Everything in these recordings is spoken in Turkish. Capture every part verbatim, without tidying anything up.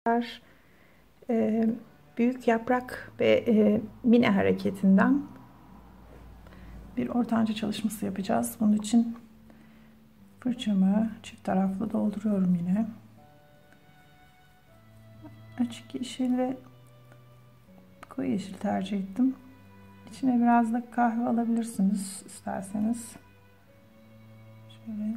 e, büyük yaprak ve e, mine hareketinden bir ortanca çalışması yapacağız. Bunun için fırçamı çift taraflı dolduruyorum yine. Açık yeşil ve koyu yeşil tercih ettim. İçine biraz da kahve alabilirsiniz isterseniz. Şöyle.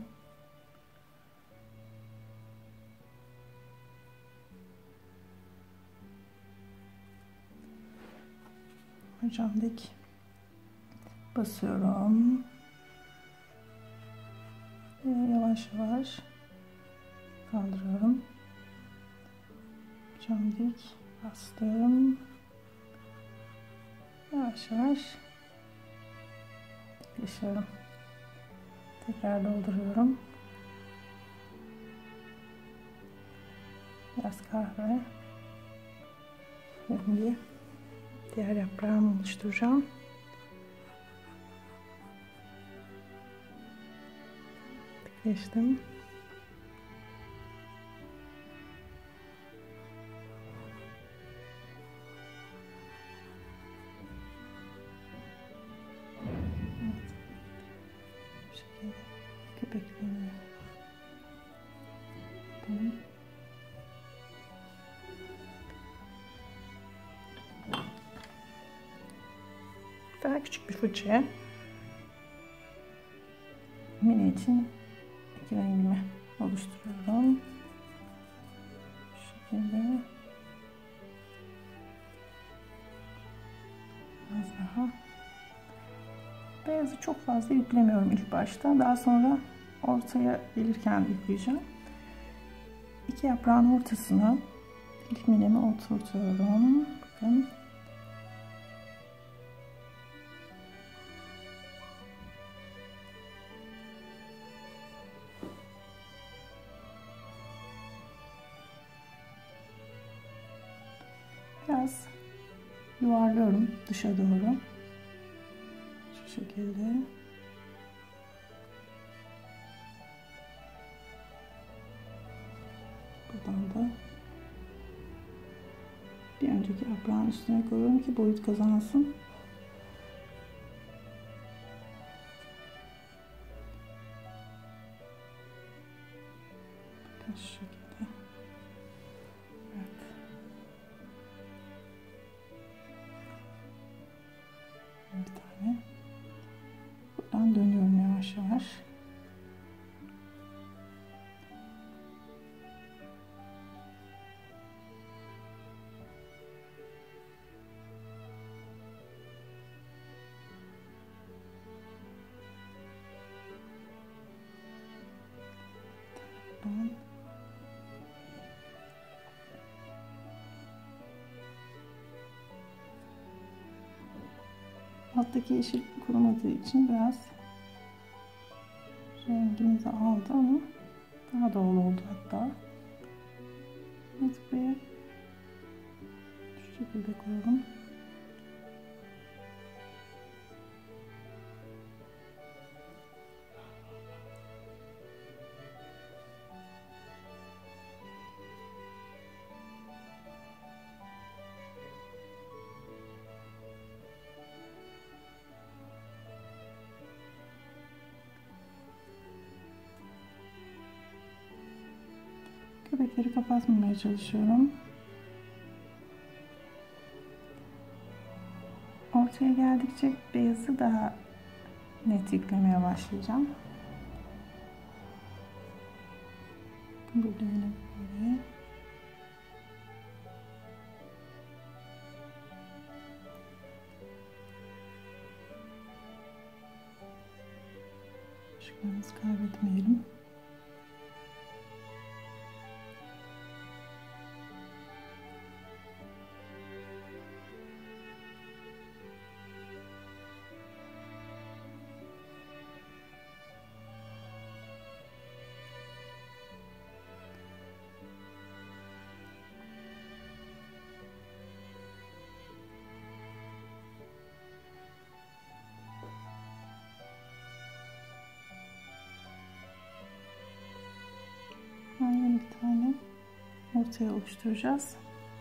Hocamdaki basıyorum. Ve yavaş yavaş kaldırıyorum. Hocamdaki bastım. Yavaş yavaş geçiyorum. Tekrar dolduruyorum. Biraz kahve. Şimdi diğer yaprağımı oluşturacağım. Geçtim. Evet. Bu şekilde köpeklerini yapalım. Daha küçük bir fırçaya mini için iki rengimi oluşturuyorum. Bu şekilde biraz daha. Beyazı çok fazla yüklemiyorum ilk başta. Daha sonra ortaya gelirken yükleyeceğim. İki yaprağın ortasına ilk minimi oturtuyorum. Bakın. Biraz yuvarlıyorum dışa doğru. Şu şekilde. Buradan da bir önceki yaprağın üstüne koyuyorum ki boyut kazansın. Bakın şu şekilde. Evet. Bir tane. Buradan dönüyorum yavaş yavaş. Buradan. Alttaki yeşil kurumadığı için biraz rengimizi aldı ama daha doğal oldu hatta. Evet, buraya şu şekilde koyalım. Köpekleri kapatmamaya çalışıyorum. Ortaya geldikçe beyazı daha net yüklemeye başlayacağım. Burada yine böyle. Işıklarımızı kaybetmeyelim. ortaya oluşturacağız.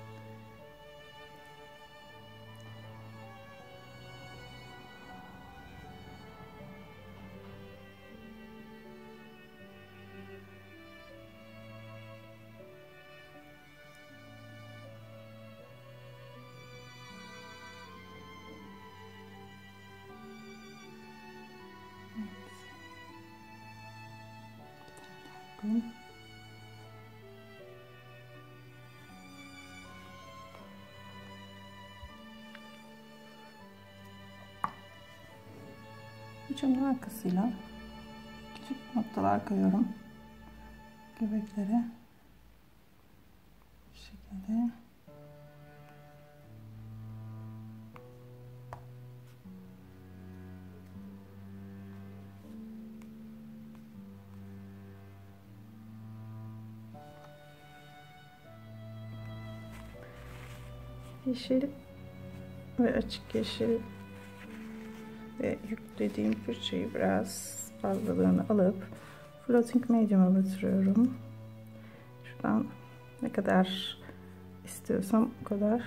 Evet. Ucunun arkasıyla küçük noktalar koyuyorum göbeklere. Bu şekilde. Yeşil ve açık yeşil ve yüklediğim fırçayı biraz fazlalığını alıp floating medium'a batırıyorum. Şuradan ne kadar istiyorsam o kadar.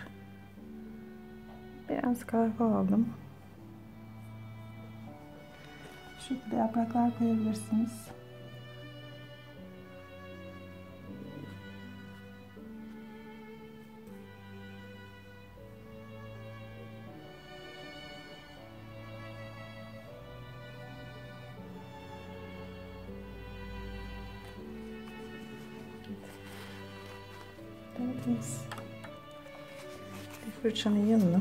Biraz kahve aldım. Şu şekilde yapraklar koyabilirsiniz. Deniz. Bir fırçanın yanına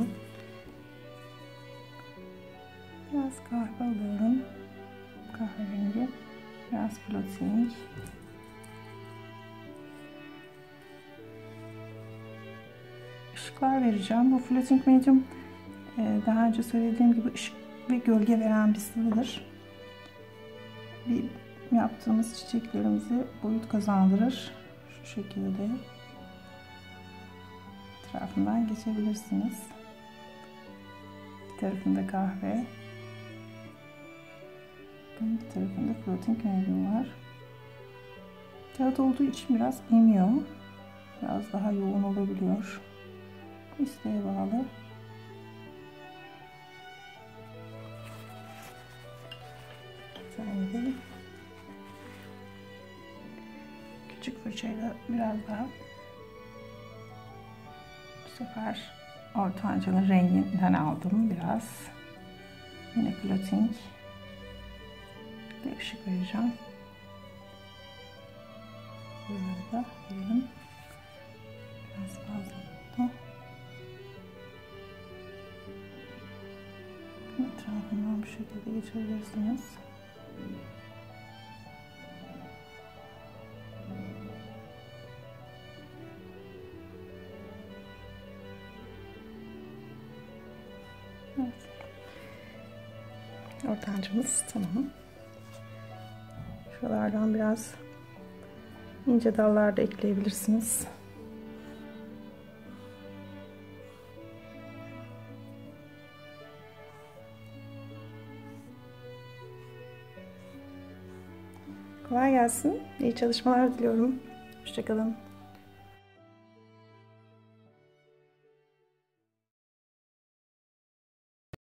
biraz kahve alıyorum. Kahverengi. Biraz floating. Işıklar vereceğim. Bu floating medium daha önce söylediğim gibi ışık ve gölge veren bir sıvıdır. Bir yaptığımız çiçeklerimize boyut kazandırır. Şu şekilde etrafından geçebilirsiniz. Bir tarafında kahve, bir tarafında floating medium var. Kağıt olduğu için biraz emiyor. Biraz daha yoğun olabiliyor. İsteğe bağlı. Şöyle küçük fırçayla biraz daha bu sefer ortancanın renginden aldım biraz. Yine floating ve ışık vereceğim. Buraları da verelim. Biraz fazla oldu. Etrafından bu şekilde geçebilirsiniz. Evet. Ortancamız tamam. Şuralardan biraz ince dallar da ekleyebilirsiniz. Kolay gelsin. İyi çalışmalar diliyorum. Hoşça kalın.